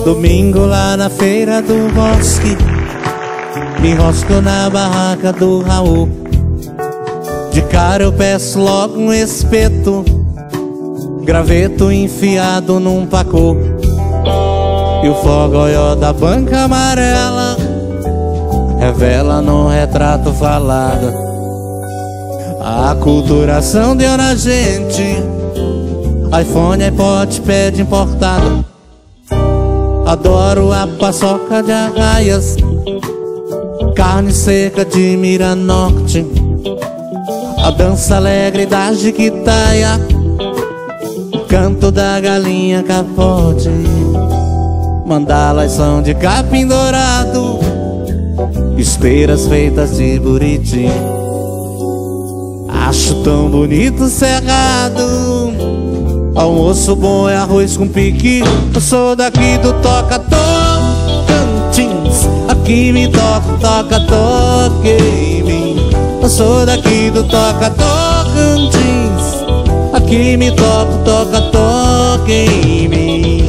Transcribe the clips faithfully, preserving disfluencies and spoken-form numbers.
Domingo lá na feira do bosque, me enrosco na barraca do Raul. De cara eu peço logo um espeto, graveto enfiado num pacô. E o fogoió da banca amarela revela num retrato falado. A aculturação deu na gente, iPhone, iPod, pede importado. Adoro a paçoca de Arraias, carne seca de Miranorte, a dança alegre da jiquitaia, o canto da galinha capote. Mandalas são de capim dourado, esteiras feitas de buriti. Acho tão bonito o cerrado, almoço bom é arroz com piqui. Eu sou daqui do Toca Tocantins, aqui me toca, toca, toca em mim. Eu sou daqui do Toca Tocantins, aqui me toca, toca, toca em mim.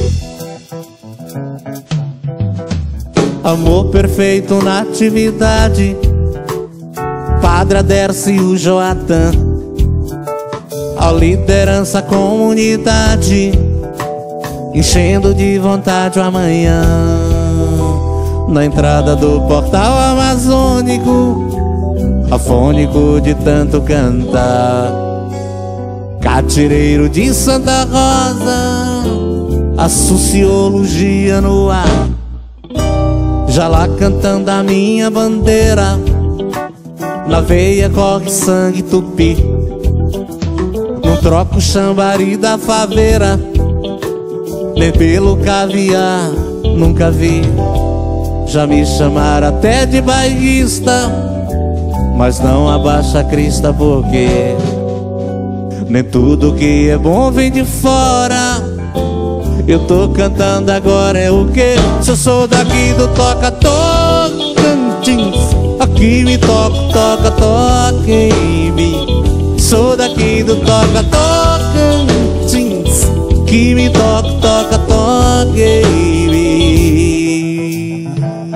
Amor perfeito na atividade, Padre Aderce e o Joatan. A liderança, a comunidade, enchendo de vontade o amanhã. Na entrada do portal amazônico, afônico de tanto cantar. Catireiro de Santa Rosa, a sociologia no ar. Já lá cantando a minha bandeira, na veia corre sangue tupi. Não troco o chambari da faveira, nem pelo caviar, nunca vi. Já me chamaram até de bairrista, mas não abaixa a crista, porque nem tudo que é bom vem de fora. Eu tô cantando agora é o quê? Se eu sou daqui do Toca Tocantins, aqui me toca, toca, toca em mim. Sou daqui do Toca Tocantins, que me toca, toca, toca em mim.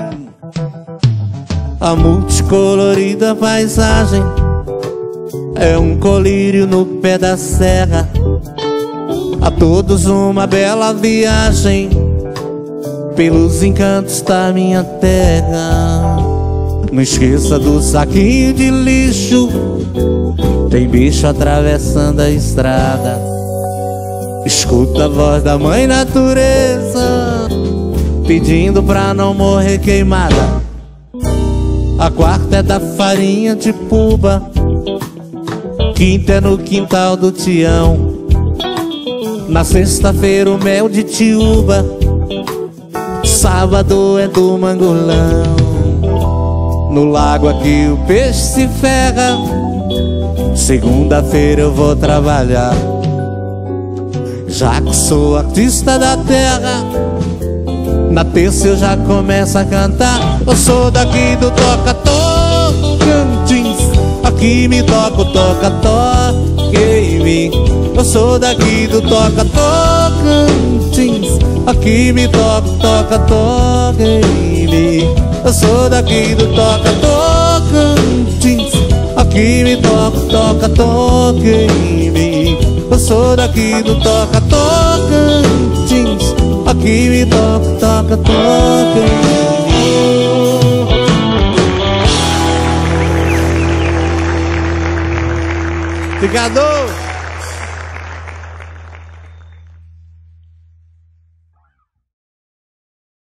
A multicolorida paisagem é um colírio no pé da serra. A todos uma bela viagem pelos encantos da minha terra. Não esqueça do saquinho de lixo, tem bicho atravessando a estrada. Escuta a voz da mãe natureza pedindo pra não morrer queimada. A quarta é da farinha de puba, quinta é no quintal do Tião. Na sexta-feira o mel de tiúba, sábado é do mangolão. No lago aqui o peixe se ferra, segunda-feira eu vou trabalhar. Já que sou artista da terra, na terça eu já começo a cantar. Eu sou daqui do Toca Tocantins, aqui me toca, toca, toca em mim. Eu sou daqui do Toca Tocantins, aqui me toca, toca, toca em mim. Eu sou daqui do Toca Tocantins, aqui me toca, toca, toca em mim. Eu sou daqui do Toca Tocantins, aqui me toca, toca, toca em mim. Obrigado!